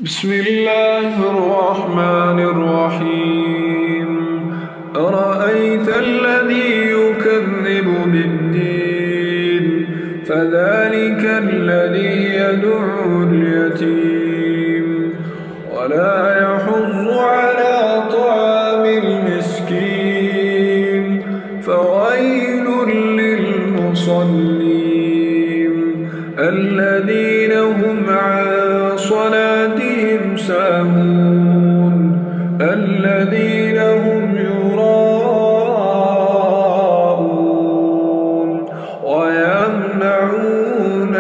بسم الله الرحمن الرحيم. أرأيت الذي يكذب بالدين فذلك الذي يدعو اليتيم ولا يحض على طعام المسكين فويل للمصلين الذين هم عن صلاتهم ساهون الذين هم يراءون ويمنعون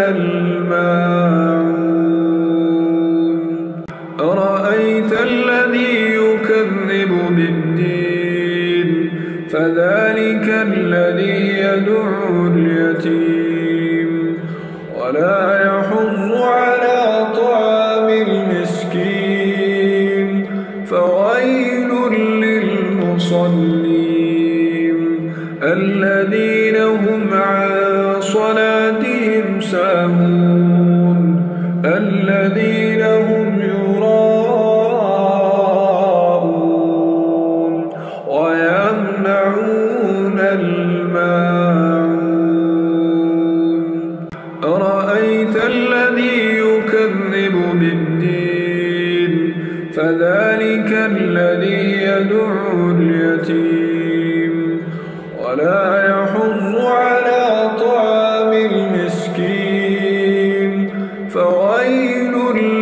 الماعون. أرأيت الذي يكذب بالدين فذلك الذي يدعو اليتيم ولا يحض على طعام المسكين فويل للمصلين الذين هم عن صلاتهم ساهون الذين هم يراءون ويمنعون الماعون. أرأيت الذي يكذب بالدين فذلك الذي يدعو اليتيم ولا يحض على طعام المسكين فويل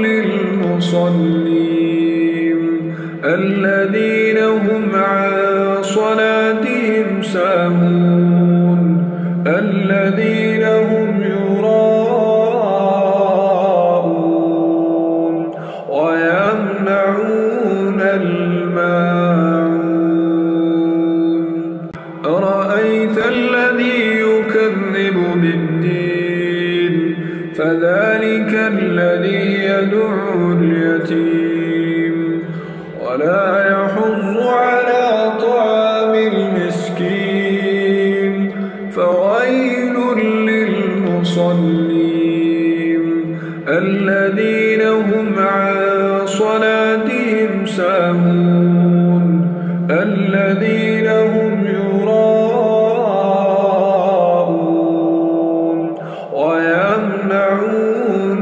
للمصلين الذين هم عن صلاتهم ساهون الذين هم يراءون ويمنعون الماعون. أرأيت الذي يكذب بالدين فذلك الذي يدعو اليتيم ولا يحض على طعام المسكين فويل للمصلين الذين هم عن صلاتهم ساهون الذين هم يراءون ويمنعون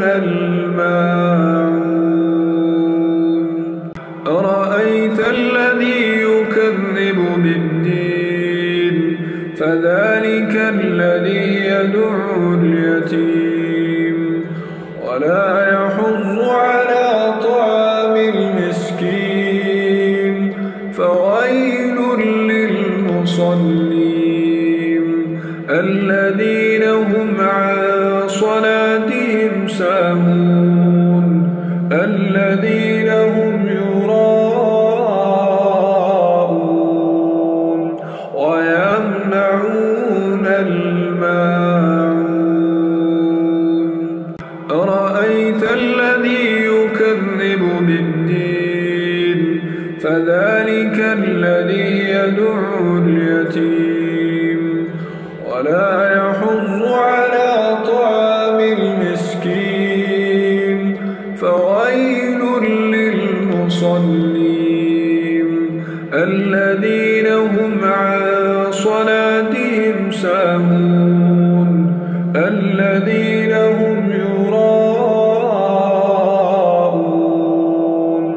الماعون. أرأيت الذي يكذب بالدين فذلك الذي يدعو اليتيم ولا يحض على طعام المسكين فويل للمصلين الذين هم عن صلاتهم ساهون الذين هم يراءون ويمنعون الماعون. أرأيت الذي يكذب بالدين فذلك الذي يدعو اليتيم ولا يحض على طعام المسكين فويل للمصلين الذين هم عن صلاتهم ساهون الذين هم يراءون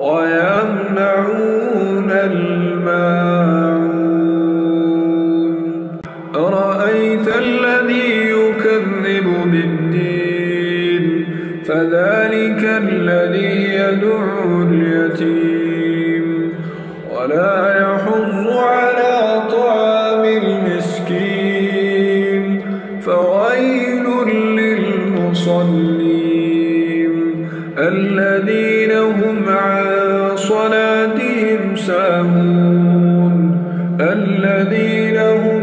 ويمنعون الماعون. أرأيت الذي يكذب بالدين فذلك الذي يدعو اليتيم ولا يحض على طعام المسكين فويل للمصلين الذين هم عن صلاتهم ساهون الذين هم